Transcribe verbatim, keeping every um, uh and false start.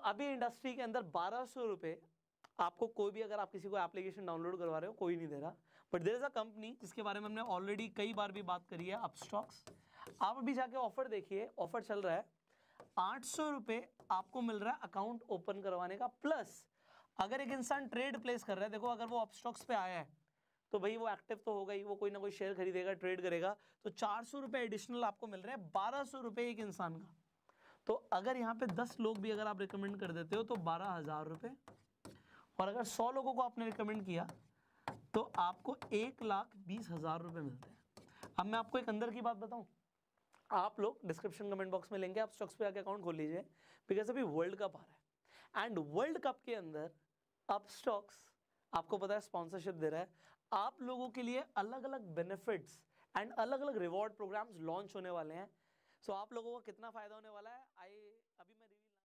अभी इंडस्ट्री के अंदर बारह सौ रुपये आपको कोई भी, अगर आप किसी को एप्लीकेशन डाउनलोड करवा रहे हो, कोई नहीं दे रहा, but there is a company जिसके बारे में हमने ऑलरेडी कई बार भी बात करी है, अपस्टॉक्स। आप अभी जाके ऑफर देखिए, ऑफर चल रहा है आठ सौ रुपये आपको मिल रहा है अकाउंट ओपन करवाने का, प्लस अगर एक इंसान ट्रेड प्लेस कर रहा है, देखो अगर वो अपस्टॉक्स पे आया है तो भाई वो एक्टिव तो होगा ही, वो कोई ना कोई शेयर खरीदेगा, ट्रेड करेगा, तो चार सौ रुपये एडिशनल आपको मिल रहे हैं, बारह सौ रुपये एक इंसान का। तो अगर यहाँ पे दस लोग भी अगर आप रिकमेंड कर देते हो तो बारह हजार रुपये, और अगर सौ लोगों को आपने रिकमेंड किया तो आपको एक लाख बीस हजार रुपये मिलते हैं। अब मैं आपको एक अंदर की बात बताऊं, आप लोग डिस्क्रिप्शन कमेंट बॉक्स में लेंगे, आप स्टॉक्स पे आके अकाउंट खोल लीजिए, बिकॉज अभी वर्ल्ड कप आ रहा है एंड वर्ल्ड कप के अंदर अप स्टॉक्स आपको पता है स्पॉन्सरशिप दे रहा है, आप लोगों के लिए अलग अलग बेनिफिट्स एंड अलग अलग रिवॉर्ड प्रोग्राम्स लॉन्च होने वाले हैं। सो so, आप लोगों को कितना फायदा होने वाला है, आई अभी मैं